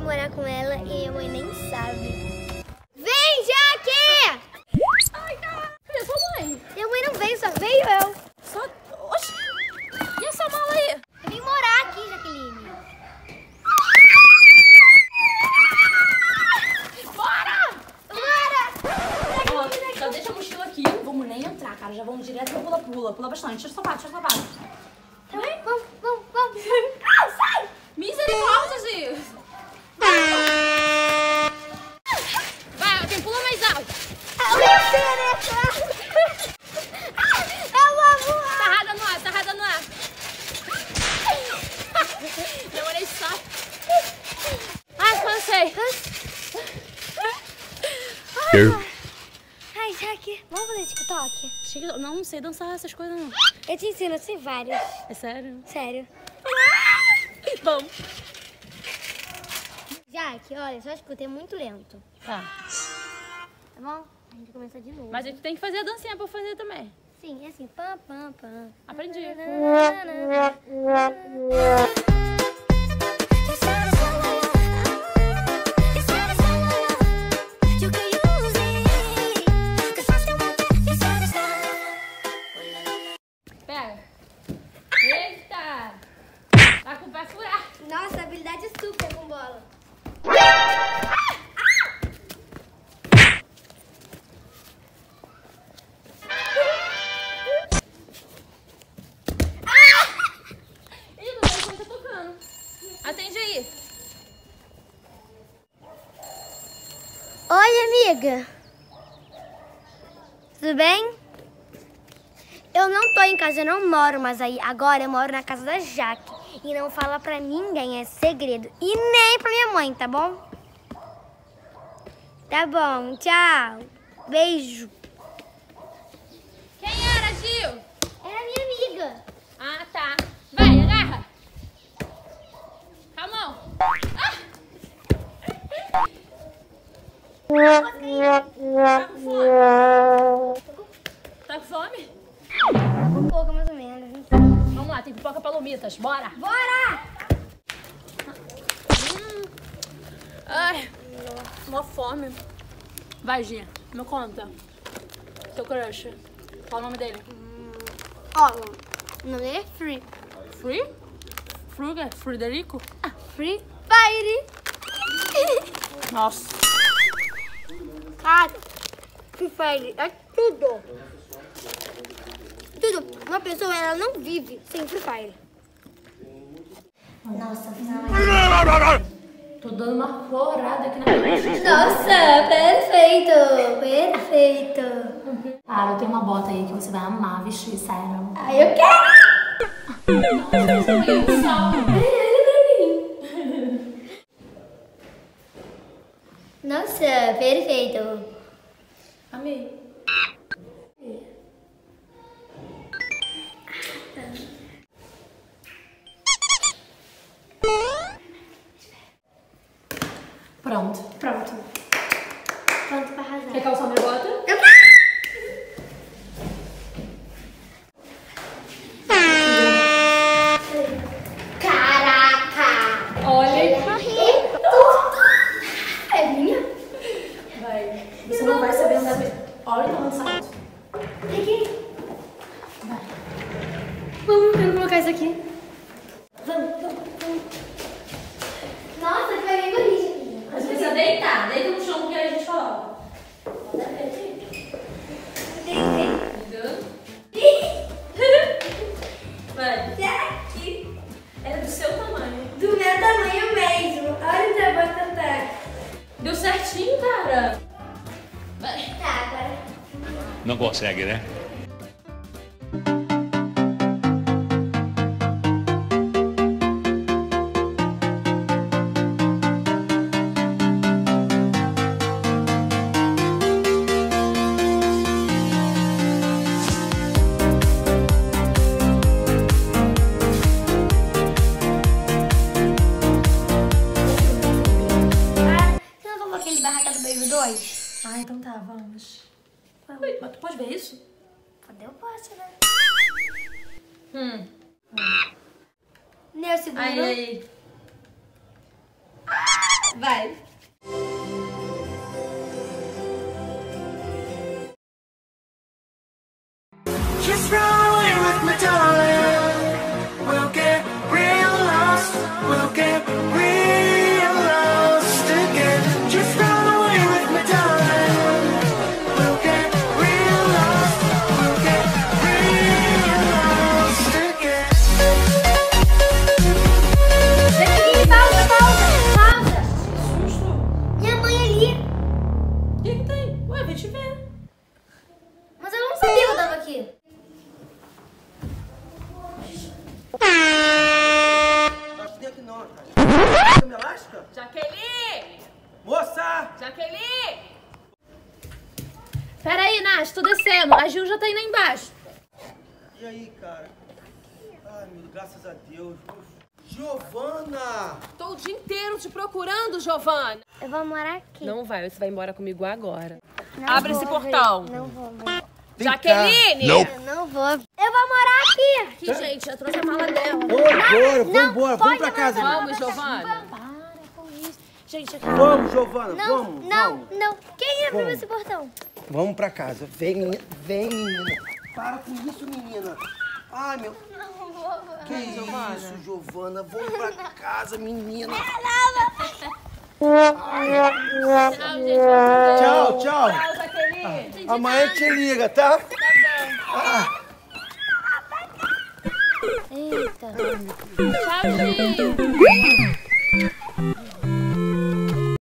morar com ela e minha mãe nem sabe. Vem, Jaque! Ai, cara. Cadê sua mãe? Minha mãe não veio, só veio eu. Só... Oxi. E essa mala aí? Eu vim morar aqui, Jaqueline. Bora! Bora! Ó, já deixa a mochila aqui. Vamos nem entrar, cara. Já vamos direto pro pula-pula. Pula bastante. Tira o sapato, tira o sapato. Tá bem? Vamos. Ah, sai! Misericórdia, Gil. Vai, quem pula mais alto. É uma xereca! É uma voar! Sarrada no ar, sarrada no ar. Demorei só. Ai, cansei. Ai, Jaque, vamos fazer TikTok? Não sei dançar essas coisas, não. Eu te ensino, eu sei vários. É sério? Sério. Vamos. Jaque, olha, só escuta, é muito lento. Tá. Tá bom? A gente começa de novo. Mas a gente tem que fazer a dancinha pra eu fazer também. Sim, é assim, pam, pam, pam. Aprendi. Pega. Eita! Tá com o pé furar. Nossa, habilidade super com bola. Ih, o telefone tá tocando. Atende aí. Oi, amiga. Tudo bem? Eu não tô em casa, eu não moro, mas aí agora eu moro na casa da Jaque. E não fala pra ninguém, é segredo. E nem pra minha mãe, tá bom? Tá bom, tchau. Beijo. Quem era, Gil? Era minha amiga. Ah, tá. Vai, agarra. Calma. Ah! Tá com fome? Tá com fome? Um pouco, mais ou menos. Vamos lá, tem pipoca palomitas. Bora. Bora! Ai, uma fome. Vai, Gia, me conta. Seu crush. Qual o nome dele? Ó, o nome dele é Free. Free? Fruga? Frederico? Ah, Free Fire. Nossa. Cara, Free Fire é tudo. Tudo. Uma pessoa, ela não vive sem Free Fire. Nossa, Tô dando uma forada aqui na minha. nossa, perfeito, perfeito. Ah, eu tenho uma bota aí que você vai amar vestir, sério. Ai, eu quero. Nossa, perfeito. Amei. Pronto. Pronto. Pronto pra arrasar. Quer calçar minha bota? Eu quero. Caraca! Olha. É minha? Vai. Você não vai saber andar bem. Olha o tamanho do sapato. Aqui. Vai. Vamos colocar isso aqui. Vamos. Nossa, que vai bem bonito. Mas precisa deitar. Deita no chão porque aí a gente coloca. Vai. Aqui. É do seu tamanho. Do meu tamanho mesmo. Olha o tamanho que tá. Deu certinho, cara. Vai. Tá, agora. Não consegue, né? Você não falou aquele barraca do Baby 2? Ah, então tá, vamos. Ui, mas tu pode ver isso? Quando eu posso, né? Hum. Meu segundo. Aí. Vai. Just run away with me, darling. We'll get real lost. We'll get real lost again. Just run away with me, darling. We'll get real lost. We'll get real lost again. Peraí, pausa. Que susto. Minha mãe ali. O que tem? Ué, vem te ver. Mas eu não sabia que eu tava aqui. Acho que aqui não, cara. Me lasca? Jaqueline! Moça! Jaqueline! Peraí, Nath, tô descendo. A Gil já tá indo aí embaixo. E aí, cara? Ai, meu Deus, graças a Deus. Giovana! Tô o dia inteiro te procurando, Giovana. Eu vou morar aqui. Não vai, você vai embora comigo agora. Não Abre vou, esse portão. Não vou. Jaqueline! Eu não vou. Eu vou morar aqui. Aqui, gente, já trouxe a mala dela. Vambora, vamos pra casa. Vamos, Giovana. Para com isso. Gente, aqui. Vamos, Giovana, vamos. Não. Quem abriu esse portão? Vamos pra casa. Vem, menina. Para com isso, menina. Ai, meu... Não vou. Que isso, Giovana? Vamos pra casa, menina. Tchau, tchau. Tchau, Jaqueline. Amanhã te liga, tá? Eita. Tchau, Gil.